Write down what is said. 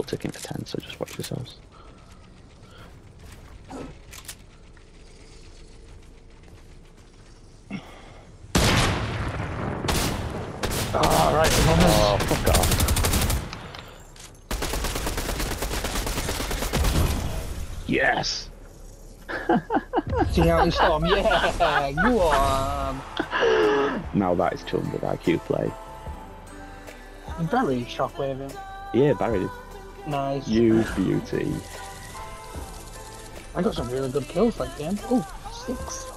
still ticking for 10, so just watch yourselves. Oh, right. Oh, fuck off. Yes! See how it's storm? Yeah, go on. Now that is chummed with IQ play. Very shockwave. Yeah, Barry. Nice. You beauty. I got some really good kills that game. Oh, 6.